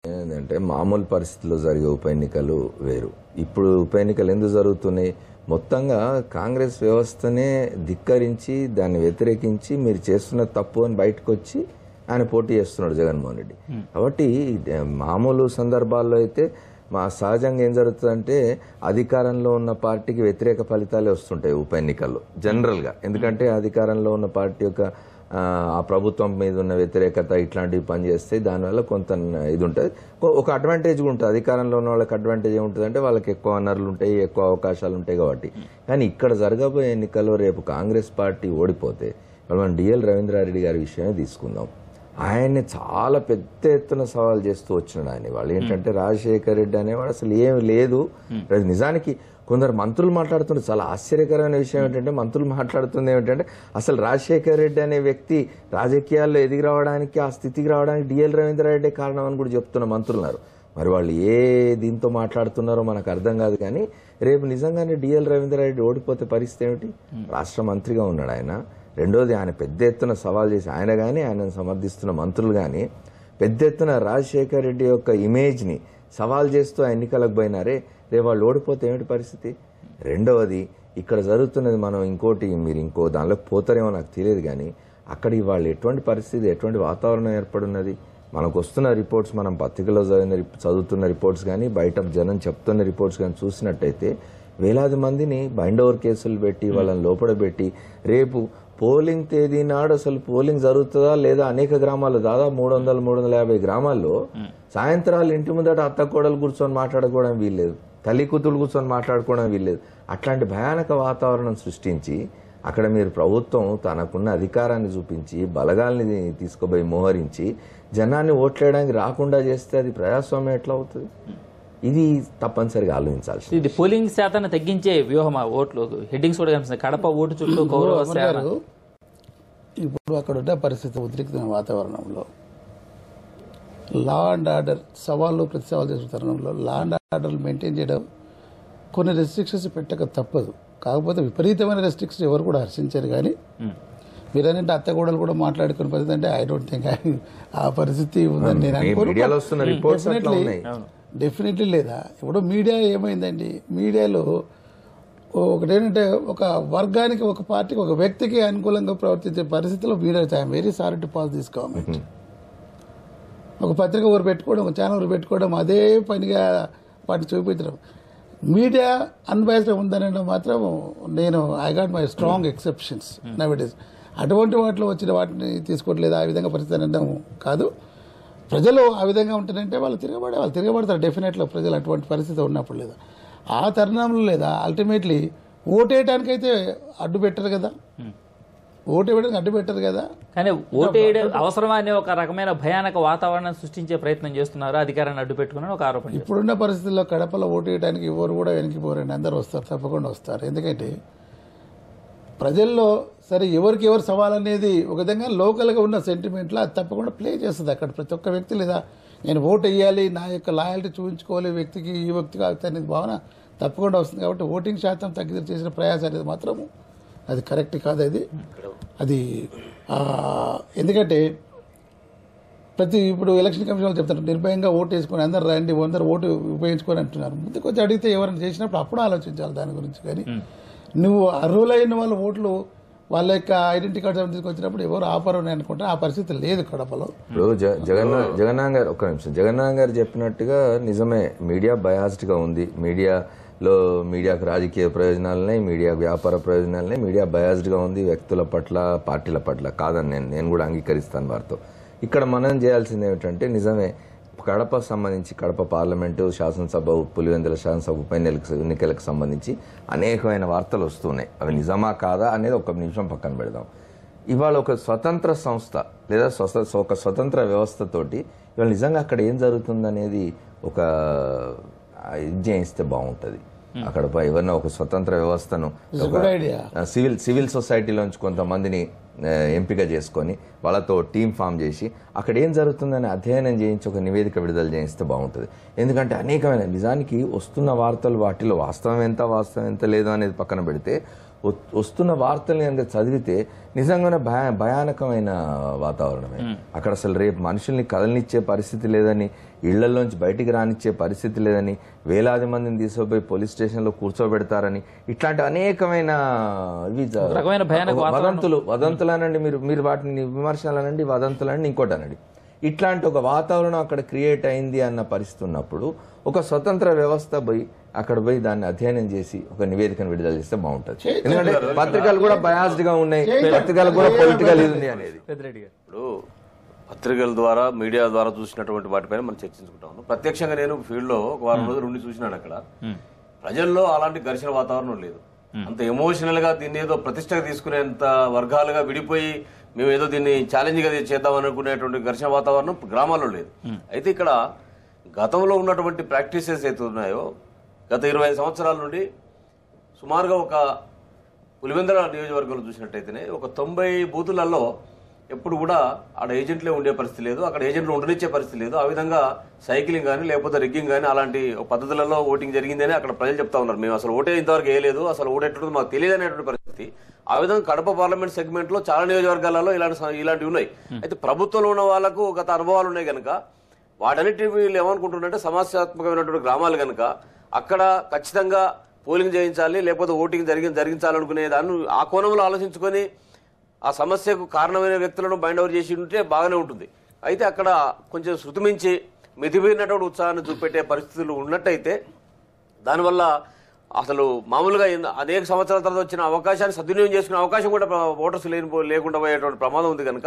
ఏంటంటే మామూలు పరిస్థితుల్లో జరిగే ఉప ఎన్నికలు వేరు. ఇప్పుడు ఉప ఎన్నికలు ఎందుకు జరుగుతున్నాయి? మొత్తంగా కాంగ్రెస్ వ్యవస్థనే ధిక్కరించి దాన్ని వ్యతిరేకించి మీరు చేస్తున్న తప్పు అని బయటకు వచ్చి ఆయన పోటీ చేస్తున్నాడు జగన్మోహన్ రెడ్డి. కాబట్టి మామూలు సందర్భాల్లో అయితే మా సహజంగా ఏం జరుగుతుందంటే అధికారంలో ఉన్న పార్టీకి వ్యతిరేక ఫలితాలే వస్తుంటాయి ఉప ఎన్నికల్లో జనరల్గా. ఎందుకంటే అధికారంలో ఉన్న పార్టీ యొక్క ఆ ప్రభుత్వం మీద ఉన్న వ్యతిరేకత ఇట్లాంటివి పనిచేస్తే దానివల్ల కొంత ఇది ఉంటుంది, ఒక అడ్వాంటేజ్ ఉంటుంది. అధికారంలో ఉన్న వాళ్ళకి అడ్వాంటేజ్ ఏముంటుంది అంటే వాళ్ళకి ఎక్కువ వనరులు ఉంటాయి, ఎక్కువ అవకాశాలు ఉంటాయి కాబట్టి. కానీ ఇక్కడ జరగబోయే ఎన్నికల్లో రేపు కాంగ్రెస్ పార్టీ ఓడిపోతే మనం డిఎల్ రవీంద్రారెడ్డి గారి విషయమే తీసుకుందాం. ఆయన్ని చాలా పెద్ద ఎత్తున సవాల్ చేస్తూ వచ్చినాడు ఆయన. వాళ్ళు ఏంటంటే రాజశేఖర్ రెడ్డి అనేవాడు అసలు ఏమి లేదు. నిజానికి కొందరు మంత్రులు మాట్లాడుతున్నారు. చాలా ఆశ్చర్యకరమైన విషయం ఏంటంటే మంత్రులు మాట్లాడుతుంది ఏమిటంటే అసలు రాజశేఖర్ రెడ్డి అనే వ్యక్తి రాజకీయాల్లో ఎదిగి రావడానికి, ఆ స్థితికి రావడానికి డిఎల్ రవీంద్రారెడ్డి కారణం అని కూడా చెప్తున్న మంత్రులున్నారు. మరి వాళ్ళు ఏ దీంతో మాట్లాడుతున్నారో మనకు అర్థం కాదు. కానీ రేపు నిజంగానే డిఎల్ రవీంద్రారెడ్డి ఓడిపోతే పరిస్థితి ఏమిటి? రాష్ట్ర మంత్రిగా ఉన్నాడు ఆయన. రెండోది ఆయన పెద్ద ఎత్తున సవాల్ చేసి ఆయన కానీ ఆయనను సమర్థిస్తున్న మంత్రులు కానీ పెద్ద ఎత్తున రాజశేఖర్ రెడ్డి యొక్క ఇమేజ్ని సవాల్ చేస్తూ ఆ ఎన్నికలకు పోయినారే. రేపు వాళ్ళు ఓడిపోతే ఏమిటి పరిస్థితి? రెండవది ఇక్కడ జరుగుతున్నది మనం మీరు ఇంకో దానిలోకి పోతారేమో నాకు తెలియదు. కానీ అక్కడికి వాళ్ళు ఎటువంటి పరిస్థితి, ఎటువంటి వాతావరణం ఏర్పడున్నది? మనకు వస్తున్న రిపోర్ట్స్, మనం పత్రికలో చదువుతున్న రిపోర్ట్స్ కానీ బయట జనం చెప్తున్న రిపోర్ట్స్ కానీ చూసినట్టయితే వేలాది మందిని బైండ్ ఓవర్ కేసులు పెట్టి వాళ్ళని లోపడబెట్టి రేపు పోలింగ్ తేదీ నాడు అసలు పోలింగ్ జరుగుతుందా లేదా అనేక గ్రామాల్లో దాదాపు 300-350 గ్రామాల్లో సాయంత్రాలు ఇంటి ముందట అత్త కోడలు కూర్చొని మాట్లాడుకోవడం వీల్లేదు, తల్లి కూతురు కూర్చొని మాట్లాడుకోవడం వీల్లేదు. అట్లాంటి భయానక వాతావరణం సృష్టించి అక్కడ మీరు ప్రభుత్వం తనకున్న అధికారాన్ని చూపించి బలగాల్ని తీసుకుపోయి మోహరించి జనాన్ని ఓట్లేయడానికి రాకుండా చేస్తే అది ప్రజాస్వామ్యం ఎట్లా అవుతుంది? ఇది తప్పనిసరిగా ఆలోచించాల్సి. ఇది పోలింగ్ శాతాన్ని తగ్గించే వ్యూహమా? ఓట్లు హెడ్డింగ్స్ కూడా కనిపిస్తుంది. కడప ఓటు చుట్టూ ఇప్పుడు అక్కడ ఉన్న పరిస్థితి ఉద్రిక్తమైన వాతావరణంలో లా అండ్ ఆర్డర్ సవాళ్ళు ప్రతి సవాల్ చేసిన తరుణంలో లా అండ్ ఆర్డర్ మెయింటైన్ చేయడం కొన్ని రెస్ట్రిక్షన్స్ పెట్టక తప్పదు. కాకపోతే విపరీతమైన రెస్ట్రిక్షన్స్ ఎవరు కూడా హర్షించారు. కానీ మీరంటే అత్తగూడలు కూడా మాట్లాడుకునే పరిస్థితి అంటే ఐ డోంట్ థింక్ ఆ పరిస్థితి ఉందని నేను అనుకోను. డెఫినెట్లీ లేదా. ఇప్పుడు మీడియా ఏమైందండి, మీడియాలో ఒకటేంటంటే ఒక వర్గానికి, ఒక పార్టీకి, ఒక వ్యక్తికి అనుకూలంగా ప్రవర్తించే పరిస్థితిలో media I'm very sorry to pass this government. ఒక పత్రిక ఊరు పెట్టుకోవడం, ఒక ఛానల్ ఊరు పెట్టుకోవడం, అదే పనిగా వాటిని చూపించడం. మీడియా అన్బయాస్డ్ ఉందనడం మాత్రం నేను I got my strong exceptions now it is. అటువంటి వాటిలో వచ్చిన వాటిని తీసుకోవట్లేదు, ఆ విధంగా పరిస్థితి అనడం కాదు. ప్రజలు ఆ విధంగా ఉంటుందంటే వాళ్ళు తిరగబడతారు డెఫినెట్గా. ప్రజలు అటువంటి పరిస్థితి ఉన్నప్పుడు లేదా ఆ తరుణంలో లేదా అల్టిమేట్లీ ఓటేయడానికైతే అడ్డు పెట్టరు కదా, ఓటేయడానికి అడ్డు పెట్టరు కదా. కానీ ఓటేయడం అవసరమా అనే ఒక రకమైన భయానక వాతావరణం సృష్టించే ప్రయత్నం చేస్తున్నారు అధికారాన్ని అడ్డు పెట్టుకుని ఒక ఆరోపణ. ఇప్పుడున్న పరిస్థితుల్లో కడపలో ఓటేయడానికి ఎవరు కూడా వెనక్కిపోరండి, అందరూ వస్తారు, తప్పకుండా వస్తారు. ఎందుకంటే ప్రజల్లో సరే ఎవరికి ఎవరు సవాల్ అనేది ఒక విధంగా లోకల్గా ఉన్న సెంటిమెంట్లో అది తప్పకుండా ప్లే చేస్తుంది. అక్కడ ప్రతి ఒక్క వ్యక్తి లేదా నేను ఓటు వేయాలి, నా యొక్క లాయల్టీ చూపించుకోవాలి వ్యక్తికి, ఈ వ్యక్తికి అనేది భావన తప్పకుండా వస్తుంది. కాబట్టి ఓటింగ్ శాతం తగ్గి చేసిన ప్రయాసం అనేది మాత్రం అది కరెక్ట్ కాదు. అది ఎందుకంటే ఇప్పుడు ఎలక్షన్ కమిషన్ వాళ్ళు చెప్తారు నిర్భయంగా ఓటు వేసుకొని అందరు రండి, అందరు ఓటు ఉపయోగించుకొని అంటున్నారు. ముందు కొంచెం అడిగితే ఎవరైనా చేసినప్పుడు అప్పుడు ఆలోచించాలి దాని గురించి. కానీ నువ్వు అర్హులైన వాళ్ళ ఓట్లు వాళ్ళ యొక్క ఐడెంటిటీ కార్డు తీసుకొచ్చినప్పుడు ఎవరు ఆపరు అని అనుకుంటే ఆ పరిస్థితి లేదు కడపలో. ఇప్పుడు జగన్నాథ్ గారు ఒక్క నిమిషం, జగన్నాథ్ గారు చెప్పినట్టుగా నిజమే, మీడియా బయాస్డ్ గా ఉంది. మీడియాకు రాజకీయ ప్రయోజనాలనే, మీడియా వ్యాపార ప్రయోజనాలనే, మీడియా బయాస్డ్ గా ఉంది వ్యక్తుల పట్ల, పార్టీల పట్ల. కాదని నేను కూడా అంగీకరిస్తాను వారితో. ఇక్కడ మనం చేయాల్సింది ఏమిటంటే నిజమే కడప సంబంధించి కడప పార్లమెంటు, శాసనసభ, పులివెందుల శాసనసభ ఉప ఎన్నికలకు సంబంధించి అనేకమైన వార్తలు వస్తున్నాయి. అవి నిజమా కాదా అనేది ఒక నిమిషం పక్కన పెడదాం. ఇవాళ ఒక స్వతంత్ర సంస్థ లేదా ఒక స్వతంత్ర వ్యవస్థతోటి ఇవాళ నిజంగా అక్కడ ఏం జరుగుతుందనేది ఒక ఇది చేయిస్తే బాగుంటుంది. అక్కడ ఎవరినో ఒక స్వతంత్ర వ్యవస్థను సివిల్ సొసైటీలోంచి కొంతమందిని ఎంపిక చేసుకొని వాళ్ళతో టీం ఫామ్ చేసి అక్కడ ఏం జరుగుతుందని అధ్యయనం చేయించి ఒక నివేదిక విడుదల చేయిస్తే బాగుంటుంది. ఎందుకంటే అనేకమైన నిజానికి వస్తున్న వార్తలు వాటిలో వాస్తవం ఎంత లేదు అనేది పక్కన పెడితే వస్తున్న వార్తల్ని కనుక చదివితే నిజంగానే భయానకమైన వాతావరణమే. అక్కడ అసలు రేపు మనుషుల్ని కదలనిచ్చే పరిస్థితి లేదని, ఇళ్లలోంచి బయటికి రానిచ్చే పరిస్థితి లేదని, వేలాది మందిని తీసుకుపోయి పోలీస్ స్టేషన్ లో కూర్చోబెడతారని, ఇట్లాంటి అనేకమైన వదంతులు అనండి, మీరు వాటిని విమర్శలనండి, వదంతులనండి, ఇంకోటనండి, ఇట్లాంటి ఒక వాతావరణం అక్కడ క్రియేట్ అయింది అన్న పరిస్థితి ఉన్నప్పుడు ఒక స్వతంత్ర వ్యవస్థ అక్కడ పోయి దాన్ని అధ్యయనం చేసి ఒక నివేదికను విడుదల చేస్తే బాగుంటుంది. ఎందుకంటే పత్రికలు కూడా బయాస్డ్ గా ఉన్నాయి, పత్రికలు కూడా పొలిటికల్ ఉంది అనేది. ఇప్పుడు పత్రికల ద్వారా మీడియా ద్వారా చూసినటువంటి వాటిపైన మనం చర్చించుకుంటాము. ప్రత్యక్షంగా నేను ఫీల్డ్ లో ఒక వారం రోజులు ఉండి చూసినాను. అక్కడ ప్రజల్లో అలాంటి ఘర్షణ వాతావరణం లేదు. అంత ఎమోషనల్ గా దీన్ని ఏదో ప్రతిష్టగా తీసుకునేంత వర్గాలుగా విడిపోయి మేము ఏదో దీన్ని ఛాలెంజ్ గా చేద్దాం అనుకునేటువంటి ఘర్షణ వాతావరణం గ్రామాల్లో లేదు. అయితే ఇక్కడ గతంలో ఉన్నటువంటి ప్రాక్టీసెస్ అయితే ఉన్నాయో, గత 25 సంవత్సరాల నుండి సుమారుగా ఒక పులివెందుల నియోజకవర్గంలో చూసినట్టయితేనే ఒక 90 బూతులలో ఎప్పుడు కూడా ఆడ ఏజెంట్లే ఉండే పరిస్థితి లేదు, అక్కడ ఏజెంట్లు ఉండనిచ్చే పరిస్థితి లేదు. ఆ విధంగా సైక్లింగ్ కానీ లేకపోతే రిగ్గింగ్ కానీ అలాంటి పద్ధతులలో ఓటింగ్ జరిగిందని అక్కడ ప్రజలు చెప్తా ఉన్నారు. మేము అసలు ఓటే ఇంతవరకు వేయలేదు, అసలు ఓటేట్టు మాకు తెలియదు అనేటువంటి పరిస్థితి. ఆ విధంగా కడప పార్లమెంట్ సెగ్మెంట్ లో చాలా నియోజకవర్గాలలో ఇలాంటివి ఉన్నాయి. అయితే ప్రభుత్వంలో ఉన్న వాళ్లకు గత అనుభవాలు ఉన్నాయి కనుక వాటన్నిటి వీళ్ళు ఏమనుకుంటున్నారంటే సమస్యాత్మకమైనటువంటి గ్రామాలు కనుక అక్కడ ఖచ్చితంగా పోలింగ్ చేయించాలి, లేకపోతే ఓటింగ్ జరిగించాలనుకునే దాన్ని ఆ కోణంలో ఆలోచించుకొని ఆ సమస్యకు కారణమైన వ్యక్తులను బైండ్ ఓవర్ చేసి ఉంటే బాగానే ఉంటుంది. అయితే అక్కడ కొంచెం శృతిమించి మితిమీరినటువంటి ఉత్సాహాన్ని చూపెట్టే పరిస్థితులు ఉన్నట్టయితే దానివల్ల అసలు మామూలుగా అనేక సంవత్సరాల తర్వాత వచ్చిన అవకాశాన్ని సద్వినియోగం చేసుకునే అవకాశం కూడా ఓటర్స్ లేకుండా పోయేటువంటి ప్రమాదం ఉంది కనుక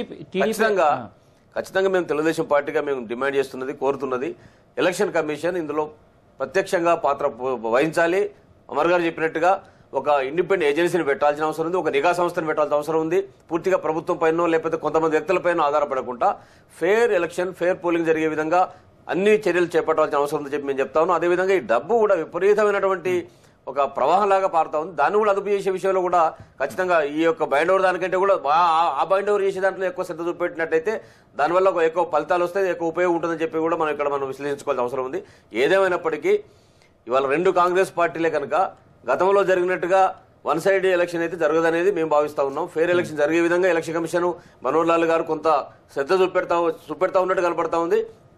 ఖచ్చితంగా మేము తెలుగుదేశం పార్టీగా మేము డిమాండ్ చేస్తున్నది, కోరుతున్నది, ఎలక్షన్ కమిషన్ ఇందులో ప్రత్యక్షంగా పాత్ర వహించాలి. అమర్ గారు చెప్పినట్టుగా ఒక ఇండిపెండెంట్ ఏజెన్సీని పెట్టాల్సిన అవసరం ఉంది, ఒక నిఘా సంస్థను పెట్టాల్సిన అవసరం ఉంది. పూర్తిగా ప్రభుత్వం పైన లేకపోతే కొంతమంది వ్యక్తులపైన ఆధారపడకుండా ఫెయిర్ ఎలక్షన్, ఫెయిర్ పోలింగ్ జరిగే విధంగా అన్ని చర్యలు చేపట్టాల్సిన అవసరం ఉందని చెప్పి మేము చెప్తా ఉన్నాం. అదేవిధంగా ఈ డబ్బు కూడా విపరీతమైనటువంటి ఒక ప్రవాహంలాగా పారుతా ఉంది. దాన్ని కూడా అదుపు చేసే విషయంలో కూడా ఖచ్చితంగా ఈ యొక్క బైండ్ ఓవర్ దానికంటే కూడా ఆ బైండ్ ఓవర్ చేసే దాంట్లో ఎక్కువ శ్రద్ధ చూపెట్టినట్టయితే దానివల్ల ఎక్కువ ఫలితాలు వస్తాయి, ఎక్కువ ఉపయోగం ఉంటుందని చెప్పి కూడా మనం విశ్లేషించుకోవాల్సిన అవసరం ఉంది. ఏదేమైనప్పటికీ ఇవాళ రెండు కాంగ్రెస్ పార్టీలే కనుక గతంలో జరిగినట్టుగా వన్ సైడ్ ఎలక్షన్ అయితే జరగదనేది మేము భావిస్తా ఉన్నాం. ఫెయిర్ ఎలక్షన్ జరిగే విధంగా ఎలక్షన్ కమిషన్ మనోహర్ లాల్ గారు కొంత శ్రద్ధ చూపెడతా ఉన్నట్టు కనపడతా ఉంది.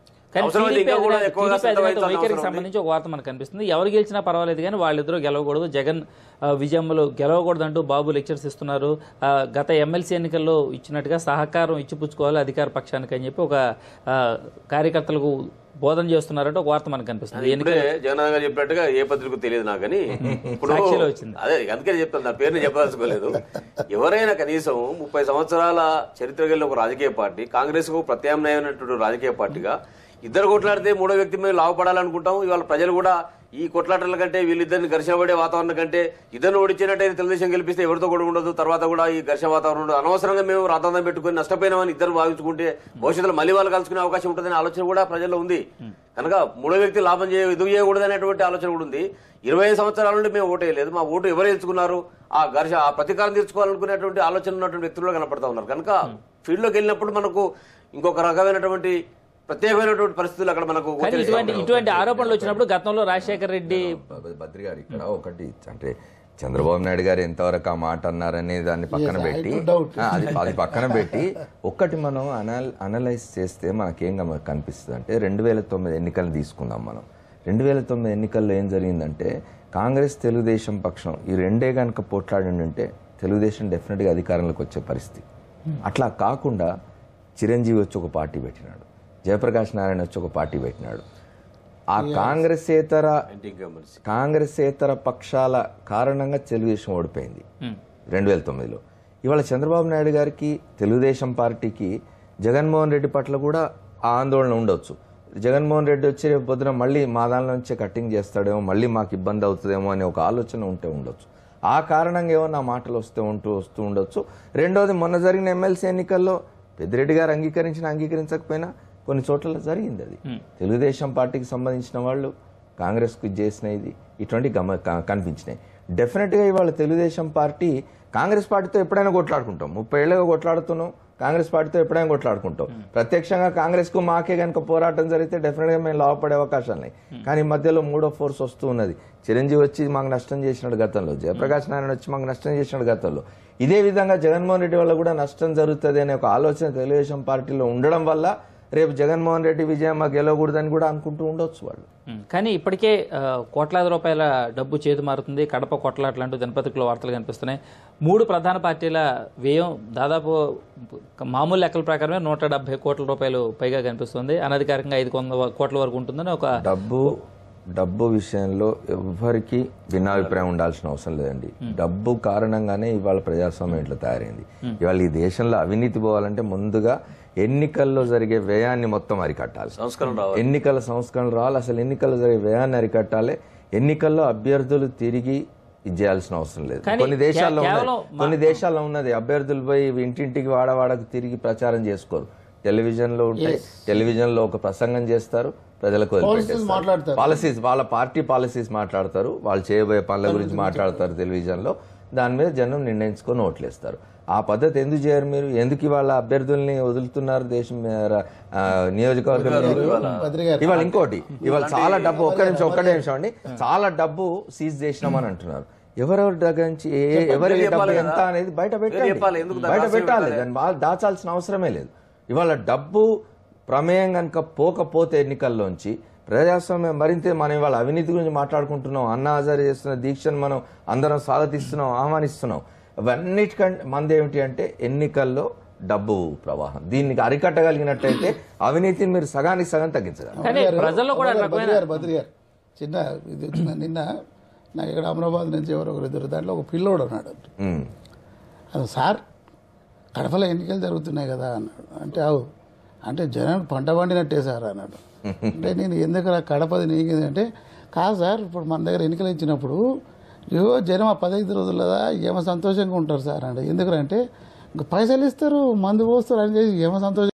వైఖరికి సంబంధించి ఒక వార్త మనకు కనిపిస్తుంది. ఎవరు గెలిచినా పర్వాలేదు కానీ వాళ్ళిద్దరూ గెలవకూడదు, జగన్ విజయంలో గెలవకూడదు అంటూ బాబు లెక్చర్స్ ఇస్తున్నారు. గత ఎమ్మెల్సీ ఎన్నికల్లో ఇచ్చినట్టుగా సహకారం ఇచ్చిపుచ్చుకోవాలి అధికార పక్షానికి అని చెప్పి ఒక కార్యకర్తలకు బోధన చేస్తున్నారంటే ఒక వార్త మనకు కనిపిస్తుంది. జగన్ గారు చెప్పినట్టుగా ఏ పత్రిక తెలియదు నాకని ఇప్పుడు వచ్చింది. అదే అందుకని చెప్తాను, నా పేరుని చెప్పదలుచుకోలేదు. ఎవరైనా కనీసం 30 సంవత్సరాల చరిత్ర కలిగిన ఒక రాజకీయ పార్టీ, కాంగ్రెస్ కు ప్రత్యామ్నాయమైనటువంటి రాజకీయ పార్టీగా ఇద్దరు కొట్లాడితే మూడో వ్యక్తి మీద లాభపడాలనుకుంటాం. ఇవాళ ప్రజలు కూడా ఈ కొట్లాటల కంటే వీళ్ళిద్దరిని ఘర్షణ పడే వాతావరణం కంటే ఇద్దరిని ఓడించినట్టయితే తెలుగుదేశం గెలిపిస్తే ఎవరితో కూడా ఉండదు, తర్వాత కూడా ఈ ఘర్షణ వాతావరణం అనవసరంగా మేము రాతాంతం పెట్టుకుని నష్టపోయినామని ఇద్దరు భావించుకుంటే భవిష్యత్తులో మళ్ళీ వాళ్ళు కలుసుకునే అవకాశం ఉంటుందనే ఆలోచన కూడా ప్రజల్లో ఉంది. కనుక మూడో వ్యక్తి లాభం ఎదుగు చేయకూడదు అనేటువంటి ఆలోచన కూడా ఉంది. 25 సంవత్సరాల నుండి మేము ఓటు వేయలేదు, మా ఓటు ఎవరు ఎంచుకున్నారు, ఆ ప్రతీకారం తీర్చుకోవాలనుకునేటువంటి ఆలోచన ఉన్నటువంటి వ్యక్తులు కనపడతా ఉన్నారు. కనుక ఫీల్డ్ లోకి వెళ్ళినప్పుడు మనకు ఇంకొక రకమైనటువంటి ప్రత్యేకమైనటువంటి పరిస్థితులు అక్కడ మనకు ఇటువంటి ఆరోపణలు వచ్చినప్పుడు గతంలో రాజశేఖర రెడ్డి భద్రి గారు ఇక్కడ ఒకటి అంటే చంద్రబాబు నాయుడు గారు ఎంతవరకు ఆ మాట అన్నారనే దాన్ని పక్కన పెట్టి అది పక్కన పెట్టి ఒక్కటి మనం అనలైజ్ చేస్తే మనకేం కనిపిస్తుంది అంటే 2009 ఎన్నికలు తీసుకుందాం. మనం 2009 ఎన్నికల్లో ఏం జరిగిందంటే కాంగ్రెస్ తెలుగుదేశం పక్షం ఈ రెండే కనుక పోట్లాడి తెలుగుదేశం డెఫినెట్గా అధికారంలోకి వచ్చే పరిస్థితి. అట్లా కాకుండా చిరంజీవి వచ్చి ఒక పార్టీ పెట్టినాడు, జయప్రకాష్ నారాయణ వచ్చి ఒక పార్టీ పెట్టినాడు. ఆ కాంగ్రెసేతర పక్షాల కారణంగా తెలుగుదేశం ఓడిపోయింది 2009లో. ఇవాళ చంద్రబాబు నాయుడు గారికి, తెలుగుదేశం పార్టీకి జగన్మోహన్ రెడ్డి పట్ల కూడా ఆ ఆందోళన ఉండొచ్చు. జగన్మోహన్ రెడ్డి వచ్చి రేపు పొద్దున మళ్ళీ మా దాని నుంచే కట్టింగ్ చేస్తాడేమో, మళ్ళీ మాకు ఇబ్బంది అవుతుందేమో అనే ఒక ఆలోచన ఉండొచ్చు. ఆ కారణంగా ఏమో నా మాటలు వస్తూ ఉండొచ్చు. రెండోది, మొన్న జరిగిన ఎమ్మెల్సీ ఎన్నికల్లో పెద్దిరెడ్డి గారు అంగీకరించకపోయినా కొన్ని చోట్ల జరిగింది. అది తెలుగుదేశం పార్టీకి సంబంధించిన వాళ్ళు కాంగ్రెస్కు చేసిన ఇటువంటి కనిపించినాయి. డెఫినెట్గా ఇవాళ తెలుగుదేశం పార్టీ కాంగ్రెస్ పార్టీతో ఎప్పుడైనా కొట్లాడుకుంటాం, 30 ఏళ్ళగా కొట్లాడుతున్నాం, కాంగ్రెస్ పార్టీతో ఎప్పుడైనా కొట్లాడుకుంటాం. ప్రత్యక్షంగా కాంగ్రెస్ కు మాకే కనుక పోరాటం జరిగితే డెఫినెట్ గా మేము లాభపడే అవకాశాలు ఉన్నాయి. కానీ మధ్యలో మూడో ఫోర్స్ వస్తూ ఉన్నది. చిరంజీవి వచ్చి మాకు నష్టం చేసినాడు గతంలో, జయప్రకాష్ నారాయణ వచ్చి మాకు నష్టం చేసినాడు గతంలో. ఇదే విధంగా జగన్మోహన్ రెడ్డి వల్ల కూడా నష్టం జరుగుతుంది అనే ఒక ఆలోచన తెలుగుదేశం పార్టీలో ఉండడం వల్ల రేపు జగన్మోహన్ రెడ్డి విజయం మాకు గెలవకూడదని కూడా అనుకుంటూ ఉండొచ్చు వాళ్ళు. కానీ ఇప్పటికే కోట్లాది రూపాయల డబ్బు చేదు మారుతుంది. కడప కొట్లాటలంటూ దినపత్రికలో వార్తలు కనిపిస్తున్నాయి. 3 ప్రధాన పార్టీల వ్యయం దాదాపు మామూలు లెక్కల ప్రకారమే 170 కోట్ల రూపాయలు పైగా కనిపిస్తుంది. అనధికారికంగా 500 కోట్ల వరకు ఉంటుందని ఒక డబ్బు విషయంలో ఎవ్వరికి భిన్నాభిప్రాయం ఉండాల్సిన అవసరం లేదండి. డబ్బు కారణంగానే ఇవాళ ప్రజాస్వామ్యం ఇట్లా తయారైంది. ఇవాళ ఈ దేశంలో అవినీతి పోవాలంటే ముందుగా ఎన్నికల్లో జరిగే వ్యయాన్ని మొత్తం అరికట్టాలి. ఎన్నికల సంస్కరణ రావాలి. అసలు ఎన్నికల్లో జరిగే వ్యయాన్ని అరికట్టాలి. ఎన్నికల్లో అభ్యర్థులు తిరిగి ఇది చేయాల్సిన అవసరం లేదు. కొన్ని దేశాల్లో ఉన్నది అభ్యర్థులు పోయి ఇంటింటికి వాడవాడకు తిరిగి ప్రచారం చేసుకోరు. టెలివిజన్లో ఉంటే టెలివిజన్లో ఒక ప్రసంగం చేస్తారు, ప్రజలకు పాలసీస్, వాళ్ళ పార్టీ పాలసీస్ మాట్లాడతారు, వాళ్ళు చేయబోయే పనుల గురించి మాట్లాడతారు టెలివిజన్లో. దాని మీద జనం నిర్ణయించుకొని ఓట్లేస్తారు. ఆ పద్ధతి ఎందుకు చేయరు మీరు? ఎందుకు వాళ్ళ అభ్యర్థుల్ని వదులుతున్నారు దేశం నియోజకవర్గంలో? ఇవాళ ఇంకోటి, ఇవాళ చాలా డబ్బు ఒక్క నిమిషం అండి, చాలా డబ్బు సీజ్ చేసినామని అంటున్నారు. ఎవరెవరి దగ్గర నుంచి ఎవరి డబ్బు ఎంత అనేది బయట పెట్టాలి. దాన్ని బాగా దాచాల్సిన అవసరమే లేదు. ఇవాళ డబ్బు ప్రమేయం కనుక పోకపోతే ఎన్నికల్లోంచి ప్రజాస్వామ్యం మరింత. మనం ఇవాళ అవినీతి గురించి మాట్లాడుకుంటున్నాం, అన్నా హజారే చేస్తున్న దీక్షను మనం అందరం స్వాగతిస్తున్నాం, ఆహ్వానిస్తున్నాం. అవన్నిటికంటే మంది ఏమిటి అంటే ఎన్నికల్లో డబ్బు ప్రవాహం. దీనికి అరికట్టగలిగినట్టయితే అవినీతిని మీరు సగానికి సగం తగ్గించగలరు. చిన్న ఇది వచ్చిన నిన్న నాకు ఇక్కడ అమరాబాద్ నుంచి ఎవరొకరు దాంట్లో ఒక పిల్లోడు అన్నాడు. అది సార్ కడపలో ఎన్నికలు జరుగుతున్నాయి కదా అన్నాడు. అంటే అంటే జనం పంట పండినట్టే సార్ అన్నాడు. అంటే నేను ఎందుకు కడపది నీకేందంటే కాదు సార్, ఇప్పుడు మన దగ్గర ఎన్నికలు ఇచ్చినప్పుడు జనం ఆ 15 రోజులు కదా ఏమో సంతోషంగా ఉంటారు సార్ అంటే. ఎందుకంటే ఇంకా పైసలు ఇస్తారు, మందు పోస్తారు అని చెప్పి ఏమో సంతోషం